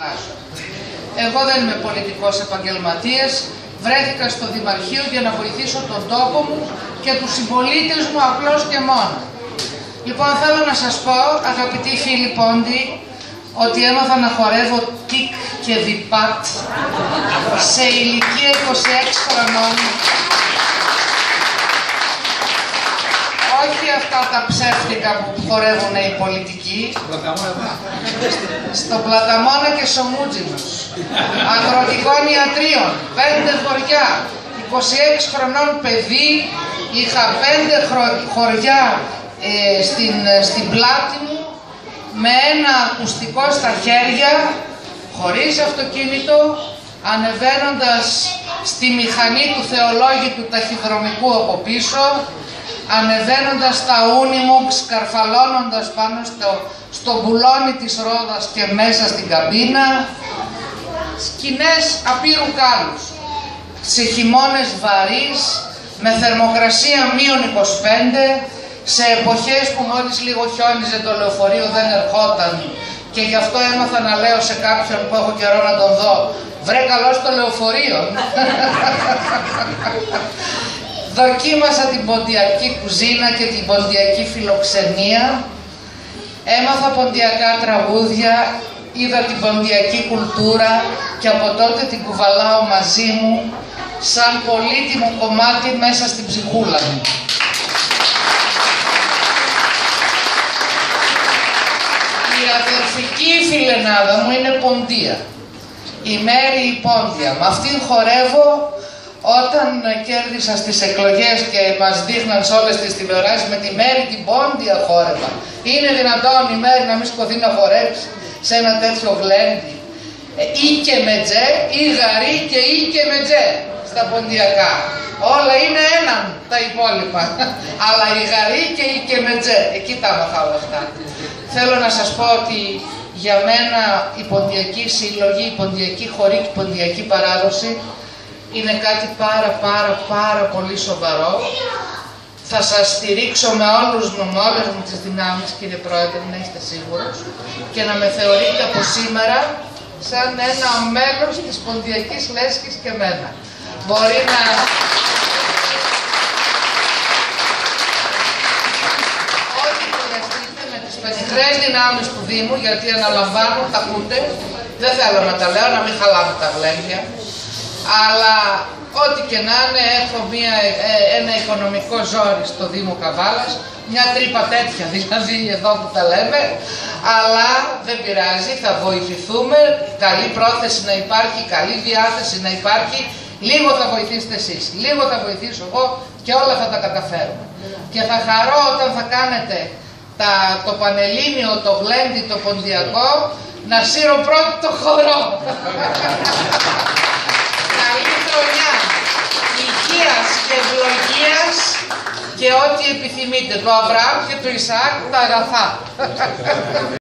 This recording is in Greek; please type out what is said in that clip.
Εγώ δεν είμαι πολιτικός επαγγελματίας. Βρέθηκα στο Δημαρχείο για να βοηθήσω τον τόπο μου και τους συμπολίτες μου απλώς και μόνο. Λοιπόν, θέλω να σας πω, αγαπητοί φίλοι Πόντι, ότι έμαθα να χορεύω τικ και διπάτ σε ηλικία 26 χρονών. Όχι αυτά τα ψεύτικα που χορεύουν οι πολιτικοί. Στο Πλαταμόνα και Σομούτζινος. Αγροτικών ιατρίων, 5 χωριά, 26 χρονών παιδί, είχα 5 χωριά στην πλάτη μου, με ένα ακουστικό στα χέρια, χωρίς αυτοκίνητο, ανεβαίνοντας στη μηχανή του θεολόγητου ταχυδρομικού από πίσω, ανεβαίνοντας τα ούνιμουγκ, σκαρφαλώνοντας πάνω στο μπουλόνι της ρόδας και μέσα στην καμπίνα, σκηνές απείρου κάλους, σε χειμώνες βαρύς, με θερμοκρασία -25, σε εποχές που μόλις λίγο χιόνιζε το λεωφορείο δεν ερχόταν και γι' αυτό έμαθα να λέω σε κάποιον που έχω καιρό να τον δω, βρε καλώς το λεωφορείο. Δοκίμασα την ποντιακή κουζίνα και την ποντιακή φιλοξενία, έμαθα ποντιακά τραγούδια, είδα την ποντιακή κουλτούρα και από τότε την κουβαλάω μαζί μου σαν πολύτιμο κομμάτι μέσα στην ψυχούλα μου. Η αδερφική φιλενάδα μου είναι Ποντία, η Μέρη η Πόντια. Με αυτήν χορεύω. Όταν κέρδισα στις εκλογές και μας δείχναν σε όλες τις τηλεοράσεις με τη Μέρη την Πόντια χόρευα. Είναι δυνατόν η Μέρη να μην σκοθεί να χορέψει σε ένα τέτοιο γλέντι? Ή και με τζε, ή γαρί και ή και με τζε στα ποντιακά. Όλα είναι έναν τα υπόλοιπα. Αλλά η γαρί και ή και με τζε, εκεί τα έμαθα όλα αυτά. Θέλω να σας πω ότι για μένα η ποντιακή συλλογή, η ποντιακή χορή και η ποντιακή παράδοση είναι κάτι πάρα πολύ σοβαρό. Θα σας στηρίξω με όλες μου τις δυνάμεις, κύριε Πρόεδρε, να είστε σίγουρος, και να με θεωρείτε από σήμερα σαν ένα μέλος της ποντιακής λέσχης και μένα. Μπορεί να... Ό,τι χρειαστείτε με τις πενιχρές δυνάμεις του Δήμου, γιατί αναλαμβάνω, τα ακούτε, δεν θέλω να τα λέω, να μην χαλάμε τα γλέντια. Αλλά ό,τι και να είναι, έχω ένα οικονομικό ζόρι στο Δήμο Καβάλας, μια τρύπα τέτοια δηλαδή εδώ που τα λέμε, αλλά δεν πειράζει, θα βοηθηθούμε, καλή πρόθεση να υπάρχει, καλή διάθεση να υπάρχει, λίγο θα βοηθήσετε εσείς, λίγο θα βοηθήσω εγώ και όλα θα τα καταφέρουμε. Και θα χαρώ όταν θα κάνετε το Πανελλήνιο, το γλέντι, το ποντιακό, να σύρω πρώτο το χορό. Καλή χρονιά, υγείας και ευλογίας και ό,τι επιθυμείτε, το Αβραάμ και το Ισαάκ τα αγαθά.